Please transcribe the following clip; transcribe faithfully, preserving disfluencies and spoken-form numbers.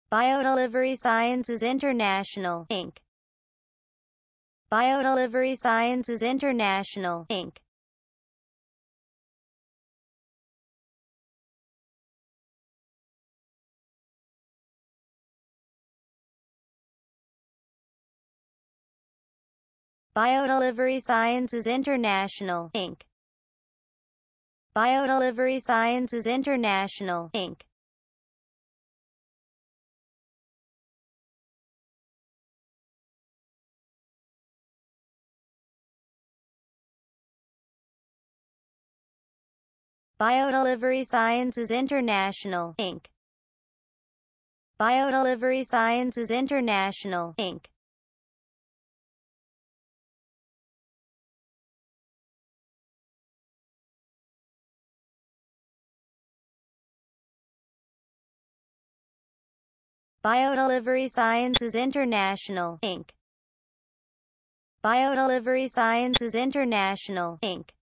BioDelivery Sciences International, Incorporated. BioDelivery Sciences International, Incorporated. BioDelivery Sciences International, Incorporated. BioDelivery Sciences International, Incorporated. BioDelivery Sciences International, Incorporated. BioDelivery Sciences International, Incorporated. BioDelivery Sciences International, Incorporated. BioDelivery Sciences International, Incorporated.